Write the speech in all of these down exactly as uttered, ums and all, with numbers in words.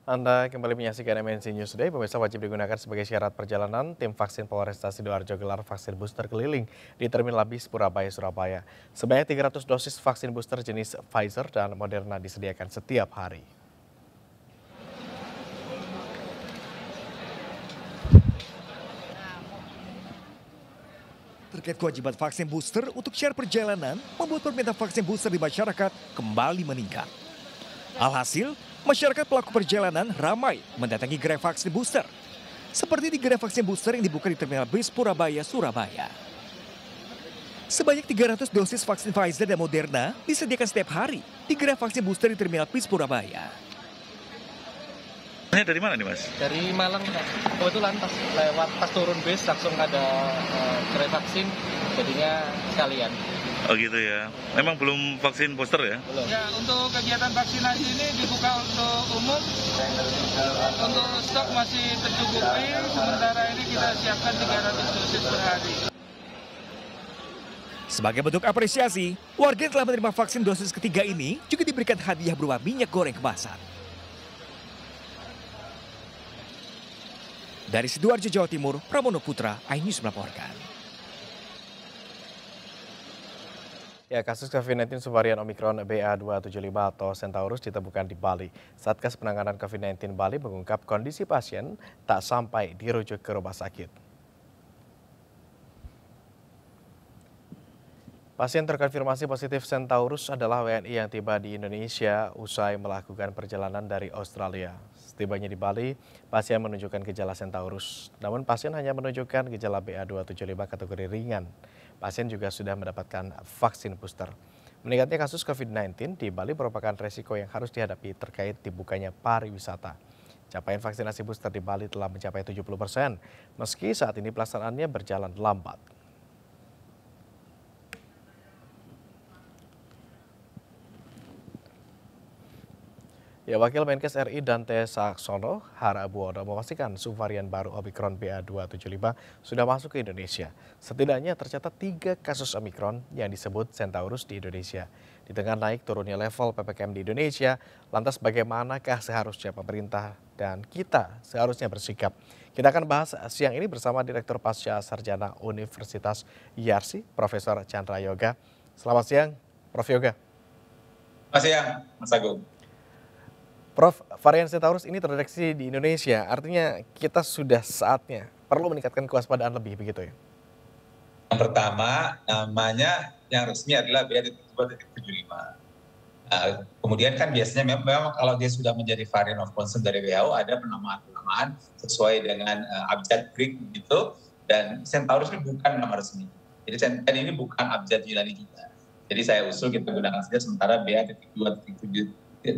Anda kembali menyaksikan M N C News Today. Pemirsa, wajib digunakan sebagai syarat perjalanan. Tim vaksin Polresta Sidoarjo gelar vaksin booster keliling di Terminal Bis Purabaya, Surabaya. Sebanyak tiga ratus dosis vaksin booster jenis Pfizer dan Moderna disediakan setiap hari. Terkait kewajiban vaksin booster untuk syarat perjalanan, membuat permintaan vaksin booster di masyarakat kembali meningkat. Alhasil, masyarakat pelaku perjalanan ramai mendatangi gerai vaksin booster. Seperti di gerai vaksin booster yang dibuka di Terminal Bis Purabaya, Surabaya. Sebanyak tiga ratus dosis vaksin Pfizer dan Moderna disediakan setiap hari di gerai vaksin booster di Terminal Bis Purabaya. Ini dari mana nih, Mas? Dari Malang, kebetulan pas lewat pas turun bis langsung ada uh, gerai vaksin, jadinya sekalian. Oh gitu ya. Memang belum vaksin booster ya? Belum. Ya, untuk kegiatan vaksinasi ini dibuka untuk umum. Untuk stok masih tercukupi, sementara ini kita siapkan tiga ratus dosis per hari. Sebagai bentuk apresiasi, warga yang telah menerima vaksin dosis ketiga ini juga diberikan hadiah berupa minyak goreng kemasan. Dari Sidoarjo, Jawa Timur, Pramono Putra, iNews melaporkan. Ya, kasus COVID sembilan belas subvarian Omikron B A dua tujuh lima atau Centaurus ditemukan di Bali. Satgas Penanganan COVID sembilan belas Bali mengungkap kondisi pasien tak sampai dirujuk ke rumah sakit. Pasien terkonfirmasi positif Centaurus adalah W N I yang tiba di Indonesia usai melakukan perjalanan dari Australia. Setibanya di Bali, pasien menunjukkan gejala Centaurus. Namun pasien hanya menunjukkan gejala B A dua tujuh lima kategori ringan. Pasien juga sudah mendapatkan vaksin booster. Meningkatnya kasus COVID sembilan belas di Bali merupakan resiko yang harus dihadapi terkait dibukanya pariwisata. Capaian vaksinasi booster di Bali telah mencapai tujuh puluh persen, meski saat ini pelaksanaannya berjalan lambat. Ya, Wakil Menkes R I Dante Saxono Harabuono memastikan subvarian baru Omikron B A dua tujuh lima sudah masuk ke Indonesia. Setidaknya tercatat tiga kasus Omikron yang disebut Centaurus di Indonesia. Di tengah naik turunnya level P P K M di Indonesia, lantas bagaimanakah seharusnya pemerintah dan kita seharusnya bersikap? Kita akan bahas siang ini bersama Direktur Pasca Sarjana Universitas Yarsi, Profesor Chandra Yoga. Selamat siang, Prof Yoga. Selamat siang, Mas Agung. Prof, varian Centaurus ini terdeteksi di Indonesia, artinya kita sudah saatnya perlu meningkatkan kewaspadaan lebih, begitu ya? Yang pertama, namanya yang resmi adalah B A dua tujuh lima. Nah, kemudian kan biasanya memang kalau dia sudah menjadi varian of concern dari W H O, ada penamaan-penamaan sesuai dengan uh, abjad Greek begitu, dan Centaurus ini bukan nama resmi. Jadi Centaurus ini bukan abjad Yunani juga. Jadi saya usul kita gunakan saja sementara B A dua tujuh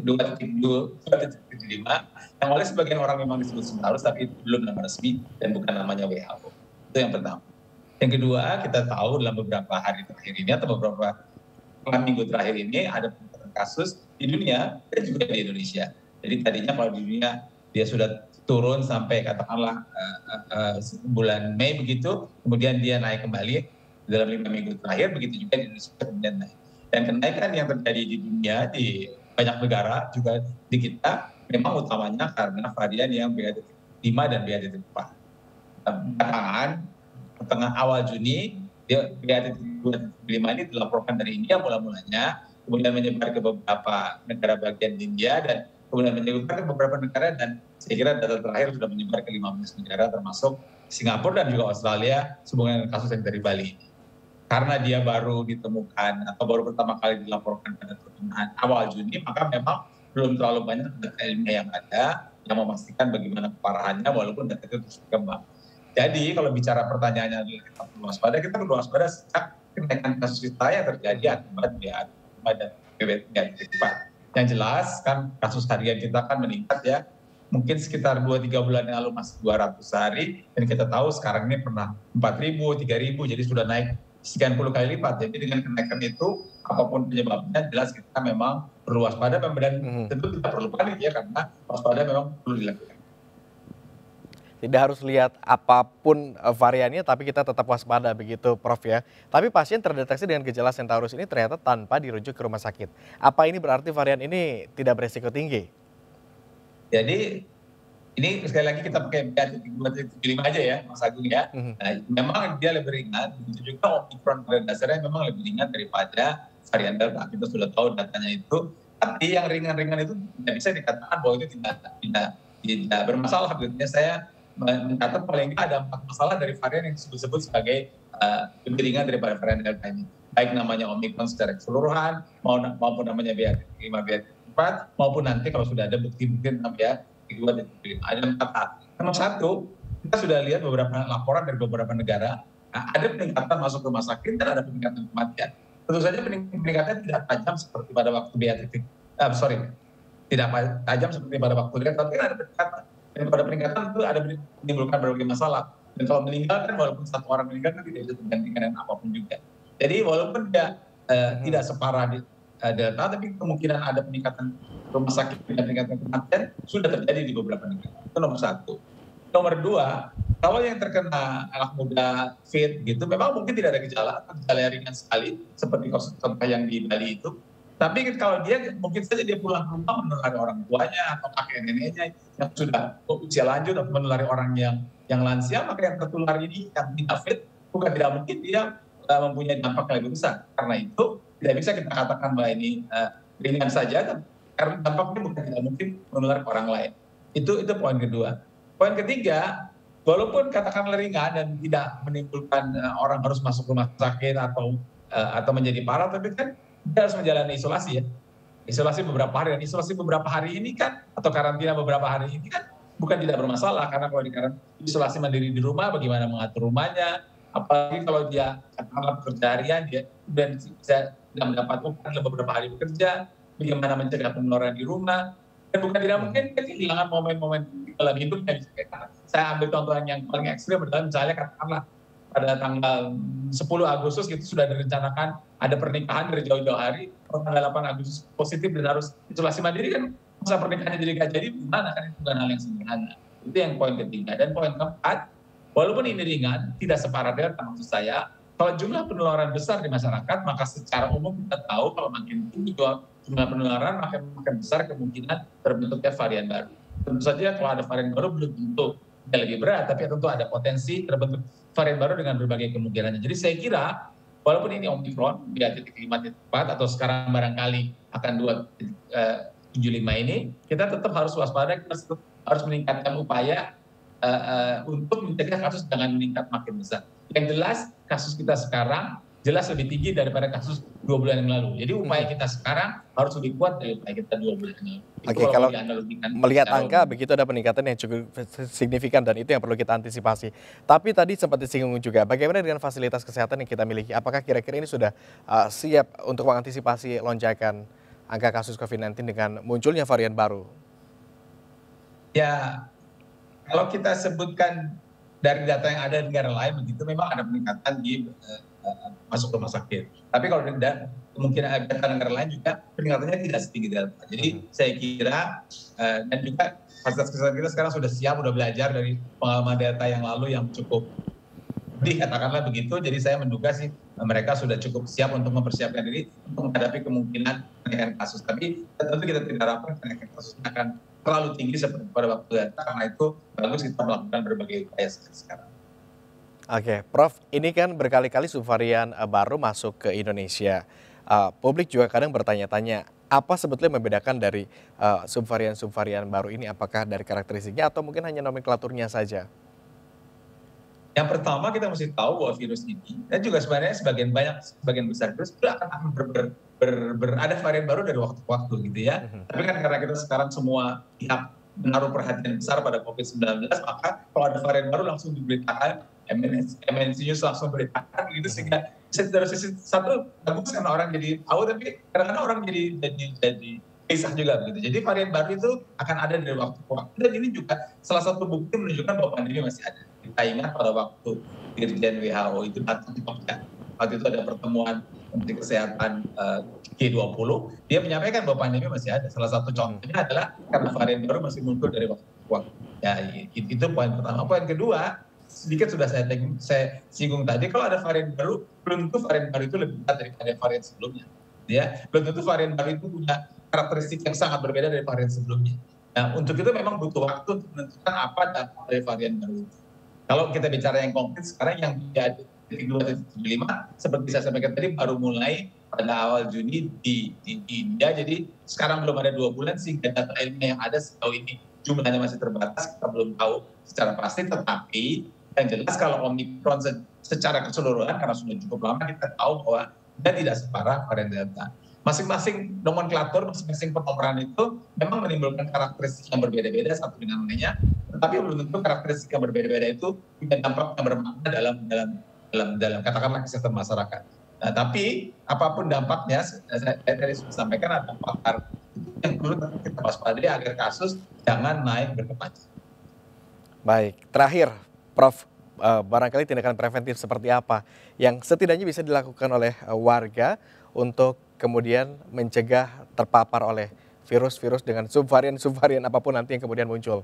lima yang oleh sebagian orang memang disebut Centaurus tapi itu belum nama resmi dan bukan namanya W H O. Itu yang pertama. Yang kedua, kita tahu dalam beberapa hari terakhir ini atau beberapa minggu terakhir ini ada kasus di dunia dan juga di Indonesia. Jadi tadinya kalau di dunia dia sudah turun sampai katakanlah uh, uh, uh, bulan Mei begitu, kemudian dia naik kembali dalam lima minggu terakhir, begitu juga di Indonesia kemudian naik. Dan kenaikan yang terjadi di dunia di banyak negara juga di kita memang utamanya karena varian yang B A lima dan B A empat. Belakangan tengah awal Juni B A dua lima ini dilaporkan dari India mula-mulanya, kemudian menyebar ke beberapa negara bagian India dan kemudian menyebar ke beberapa negara, dan saya kira data terakhir sudah menyebar ke lima belas negara termasuk Singapura dan juga Australia sehubungan dengan kasus yang dari Bali. Karena dia baru ditemukan atau baru pertama kali dilaporkan pada pertengahan awal Juni, maka memang belum terlalu banyak data ilmiah yang ada yang memastikan bagaimana keparahannya walaupun data itu terus berkembang. Jadi kalau bicara pertanyaannya adalah kita perlu waspada, kita perlu waspada sejak kenaikan kasus kita yang terjadi akibat B A lima dan B A empat. Yang jelas kan kasus harian kita kan meningkat ya, mungkin sekitar dua tiga bulan yang lalu masih dua ratus sehari, dan kita tahu sekarang ini pernah empat ribu, tiga ribu, jadi sudah naik sekian puluh kali lipat. Jadi dengan kenaikan itu, apapun penyebabnya, jelas kita memang perlu waspada, dan mm-hmm. tentu tidak perlu panik ya, karena waspada memang perlu dilakukan. Tidak harus lihat apapun variannya, tapi kita tetap waspada begitu, Prof ya. Tapi pasien terdeteksi dengan gejala Centaurus ini ternyata tanpa dirujuk ke rumah sakit. Apa ini berarti varian ini tidak beresiko tinggi? Jadi ini sekali lagi kita pakai B A dua titik tujuh lima aja ya, Mas Agung ya. Mhm. Nah, memang dia lebih ringan, begitu juga Omicron pada dasarnya memang lebih ringan daripada varian Delta. Kita sudah tahu datanya itu. Tapi yang ringan-ringan itu tidak bisa dikatakan bahwa itu tidak tidak tidak bermasalah. Begitu saya mencatat paling nggak ada empat masalah dari varian yang disebut-sebut sebagai uh, lebih ringan daripada varian Delta ini. Baik namanya Omicron secara keseluruhan, maupun namanya B A lima, B A empat, maupun nanti kalau sudah ada bukti-bukti tentang B A dua titik lima. Ada empat hal. Nomor satu, kita sudah lihat beberapa laporan dari beberapa negara, ada peningkatan masuk rumah sakit dan ada peningkatan kematian. Tentu saja peningkatannya tidak tajam seperti pada waktu B A titik, uh, sorry, tidak tajam seperti pada waktu Delta, tapi ada peningkatan. Dan pada peningkatan itu ada menimbulkan berbagai masalah. Dan kalau meninggal kan walaupun satu orang meninggal kan tidak bisa tergantikan dengan apapun juga. Jadi walaupun dia uh, hmm. tidak separah di uh, Delta, tapi kemungkinan ada peningkatan rumah sakit dan peningkatan kematian sudah terjadi di beberapa negara. Itu nomor satu. Nomor dua, kalau yang terkena anak muda fit gitu, memang mungkin tidak ada gejala, atau gejala ringan sekali, seperti contoh yang di Bali itu. Tapi kalau dia, mungkin saja dia pulang ke rumah menulari orang tuanya atau kakek neneknya yang sudah usia lanjut atau menulari orang yang yang lansia, maka yang tertular ini yang tidak fit, bukan tidak mungkin dia uh, mempunyai dampak yang lebih besar. Karena itu tidak bisa kita katakan bahwa ini uh, ringan saja, karena dampaknya bukan tidak mungkin menular ke orang lain. Itu itu poin kedua. Poin ketiga, walaupun katakanlah ringan dan tidak menimbulkan uh, orang harus masuk rumah sakit atau uh, atau menjadi parah, tapi kan dia harus menjalani isolasi ya. Isolasi beberapa hari, dan isolasi beberapa hari ini kan, atau karantina beberapa hari ini kan bukan tidak bermasalah, karena kalau di karantina isolasi mandiri di rumah, bagaimana mengatur rumahnya, apalagi kalau dia katakanlah pekerja harian, dia dan bisa tidak mendapat upah beberapa hari bekerja, bagaimana mencegah penularan di rumah, dan bukan tidak mungkin kehilangan momen-momen dalam hidupnya. Saya ambil contoh yang paling ekstrim adalah misalnya katakanlah pada tanggal sepuluh Agustus itu sudah direncanakan ada pernikahan dari jauh-jauh hari, tanggal delapan Agustus positif dan harus isolasi mandiri, kan masa pernikahannya jadi nggak jadi, gimana kan, itu bukan hal yang sederhana. Itu yang poin ketiga. Dan poin keempat, walaupun ini ringan, tidak separah Delta maksud saya, kalau jumlah penularan besar di masyarakat, maka secara umum kita tahu kalau makin tinggi jumlah penularan, maka makin besar kemungkinan terbentuknya varian baru. Tentu saja kalau ada varian baru belum tentu dia lebih berat, tapi tentu ada potensi terbentuk varian baru dengan berbagai kemungkinannya. Jadi saya kira walaupun ini Omicron B A lima titik empat atau sekarang barangkali akan dua titik tujuh lima ini, kita tetap harus waspada, kita tetap harus meningkatkan upaya uh, uh, untuk mencegah kasus jangan meningkat makin besar. Yang jelas kasus kita sekarang jelas lebih tinggi daripada kasus dua bulan yang lalu. Jadi upaya kita sekarang harus lebih kuat dari upaya kita dua bulan yang lalu. Oke, kalau melihat angka begitu ada peningkatan yang cukup signifikan dan itu yang perlu kita antisipasi. Tapi tadi sempat disinggung juga, bagaimana dengan fasilitas kesehatan yang kita miliki? Apakah kira-kira ini sudah uh, siap untuk mengantisipasi lonjakan angka kasus covid sembilan belas dengan munculnya varian baru? Ya, kalau kita sebutkan dari data yang ada di negara lain begitu, memang ada peningkatan di uh, uh, masuk rumah sakit. Tapi kalau tidak, kemungkinan data negara lain juga peningkatannya tidak setinggi Delta. Jadi hmm. saya kira uh, dan juga fasilitas kesehatan kita sekarang sudah siap, sudah belajar dari pengalaman Delta yang lalu yang cukup pedih, katakanlah begitu. Jadi saya menduga sih mereka sudah cukup siap untuk mempersiapkan diri untuk menghadapi kemungkinan kenaikan kasus. Tapi tentu kita tidak harapkan kenaikan kasus akan terlalu tinggi seperti pada waktu Delta, karena itu bagus kita melakukan berbagai upaya sekarang. Oke, Prof, ini kan berkali-kali subvarian baru masuk ke Indonesia. Uh, publik juga kadang bertanya-tanya, apa sebetulnya membedakan dari uh, subvarian-subvarian baru ini? Apakah dari karakteristiknya atau mungkin hanya nomenklaturnya saja? Yang pertama kita mesti tahu bahwa virus ini, dan juga sebenarnya sebagian banyak, sebagian besar virus itu akan ber, ber, ber, ber, ada varian baru dari waktu ke waktu gitu ya. Mm-hmm. Tapi kan karena kita sekarang semua pihak menaruh perhatian besar pada covid sembilan belas, maka kalau ada varian baru langsung diberitakan, M N C News langsung beritakan gitu, sehingga dari sisi satu bagus karena orang jadi tahu, tapi kadang-kadang orang jadi jadi jadi pisah juga begitu. Jadi varian baru itu akan ada dari waktu ke waktu, dan ini juga salah satu bukti menunjukkan bahwa pandemi masih ada. Kita ingat pada waktu Dirjen W H O itu datang ke Jogja, waktu itu ada pertemuan Menteri Kesehatan uh, G dua puluh, dia menyampaikan bahwa pandemi masih ada. Salah satu contohnya adalah karena varian baru masih muncul dari waktu ke waktu. Ya, itu poin pertama. Poin kedua, sedikit sudah saya, saya singgung tadi, kalau ada varian baru, belum tentu varian baru itu lebih berat daripada varian sebelumnya. Ya, belum tentu varian baru itu punya karakteristik yang sangat berbeda dari varian sebelumnya. Nah, untuk itu memang butuh waktu untuk menentukan apa dampak dari varian baru itu. Kalau kita bicara yang konkret sekarang yang tiga titik dua titik lima seperti saya sampaikan tadi baru mulai pada awal Juni di, di, di India, jadi sekarang belum ada dua bulan sehingga data ilmiah yang ada sejauh ini jumlahnya masih terbatas, kita belum tahu secara pasti, tetapi yang jelas kalau Omicron secara keseluruhan karena sudah cukup lama kita tahu bahwa dia tidak separah varian Delta. Masing-masing nomenklatur, masing-masing penomoran itu memang menimbulkan karakteristik yang berbeda-beda satu dengan lainnya, tetapi belum tentu karakteristik yang berbeda-beda itu punya dampak yang bermakna dalam dalam dalam dalam katakanlah kesehatan masyarakat. Nah, tapi apapun dampaknya, saya tadi sudah sampaikan ada faktor yang perlu kita waspadai agar kasus jangan naik berkepanjangan. Baik, terakhir, Prof, uh, barangkali tindakan preventif seperti apa yang setidaknya bisa dilakukan oleh uh, warga untuk kemudian mencegah terpapar oleh virus-virus dengan subvarian-subvarian apapun nanti yang kemudian muncul?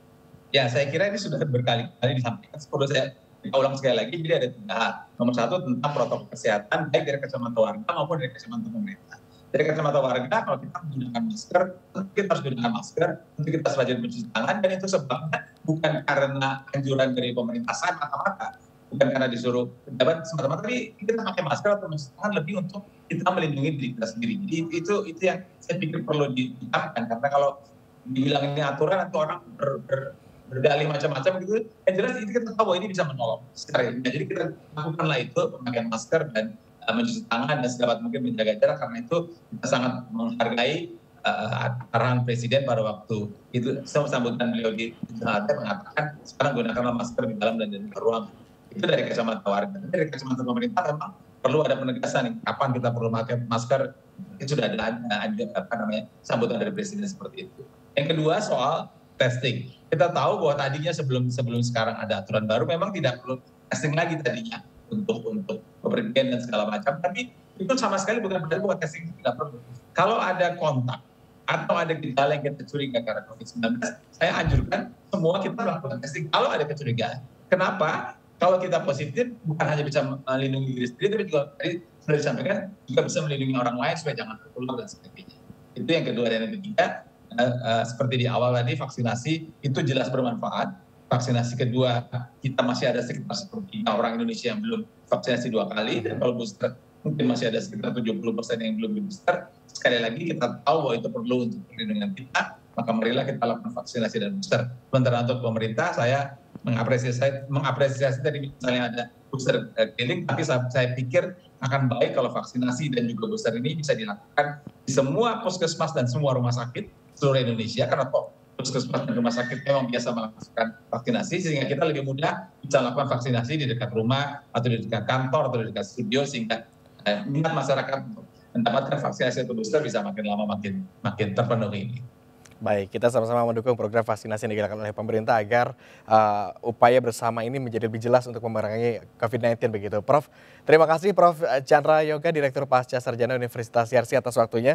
Ya, saya kira ini sudah berkali-kali disampaikan. Perlu saya ulang sekali lagi, jadi ada tiga hal. Nomor satu tentang protokol kesehatan, baik dari kacamata warga maupun dari kacamata pemerintah. Dari kacamata warga, kalau kita menggunakan masker, tentu kita harus menggunakan masker, tentu kita harus rajin mencuci tangan, dan itu sebabnya bukan karena anjuran dari pemerintah semata-mata, bukan karena disuruh pejabat semata-mata, tapi kita pakai masker atau mencuci tangan lebih untuk kita melindungi diri kita sendiri. Jadi itu itu yang saya pikir perlu ditanamkan, karena kalau dibilang ini aturan atau orang ber, ber, berdalih macam-macam gitu, yang jelas itu kita tahu bahwa ini bisa menolong secara ilmiah. Jadi kita lakukanlah itu, pemakaian masker dan uh, mencuci tangan dan sedapat mungkin menjaga jarak, karena itu kita sangat menghargai uh, arahan Presiden pada waktu itu sambutan beliau di Jakarta mengatakan sekarang gunakanlah masker di dalam dan di luar ruang. Itu dari kacamata warga. Dari kacamata pemerintah memang perlu ada penegasan nih, kapan kita perlu pakai masker, itu sudah ada, ada apa namanya sambutan dari Presiden seperti itu. Yang kedua soal testing. Kita tahu bahwa tadinya sebelum sebelum sekarang ada aturan baru memang tidak perlu testing lagi tadinya untuk untuk bepergian dan segala macam, tapi itu sama sekali bukan berarti bahwa testing tidak perlu. Kalau ada kontak atau ada gejala yang kita curiga karena covid sembilan belas, saya anjurkan semua kita melakukan testing kalau ada kecurigaan. Kenapa? Kalau kita positif bukan hanya bisa melindungi diri sendiri, tapi juga tadi sudah disampaikan juga bisa melindungi orang lain supaya jangan tertular dan sebagainya. Itu yang kedua. Dan yang ketiga, uh, uh, seperti di awal tadi, vaksinasi itu jelas bermanfaat. Vaksinasi kedua kita masih ada sekitar sepertiga orang Indonesia yang belum vaksinasi dua kali, dan kalau booster mungkin masih ada sekitar tujuh puluh persen yang belum di booster. Sekali lagi kita tahu bahwa itu perlu untuk perlindungan kita, maka marilah kita lakukan vaksinasi dan booster. Sementara untuk pemerintah, saya mengapresiasi mengapresiasi tadi misalnya ada booster keliling, tapi saya, saya pikir akan baik kalau vaksinasi dan juga booster ini bisa dilakukan di semua puskesmas dan semua rumah sakit seluruh Indonesia, karena kok puskesmas dan rumah sakit memang biasa melakukan vaksinasi, sehingga kita lebih mudah bisa melakukan vaksinasi di dekat rumah atau di dekat kantor atau di dekat studio, sehingga eh, minat masyarakat untuk mendapatkan vaksinasi atau booster bisa makin lama makin makin terpenuhi ini. Baik, kita sama-sama mendukung program vaksinasi yang digerakkan oleh pemerintah agar uh, upaya bersama ini menjadi lebih jelas untuk memerangi covid sembilan belas begitu. Prof, terima kasih Prof Chandra Yoga, Direktur Pasca Sarjana Universitas Yarsi atas waktunya.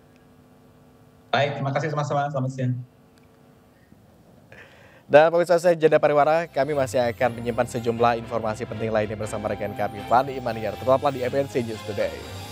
Baik, terima kasih sama-sama. Selamat siang. Dan pemirsa, saya Janda Pariwara, kami masih akan menyimpan sejumlah informasi penting lainnya bersama rekan kami, Fani Imaniar. Tetaplah di F N C News Today.